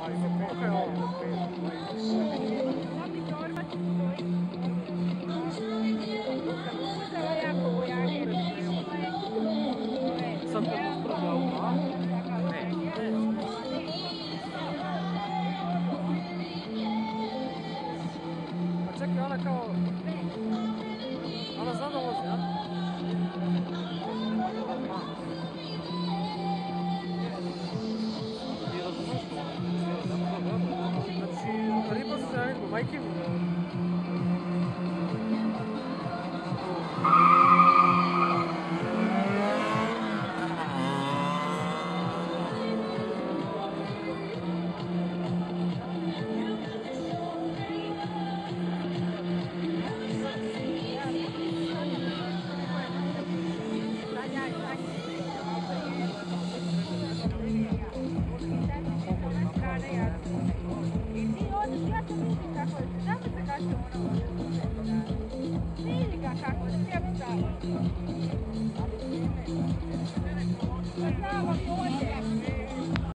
Sad kad uspravljamo, a? Pa čekaj, ona kao... Ona zna da vozi, a? Ti razumeš to? Znači, riba se ja vidim, majke mi. Vidi ga kako se pjevca.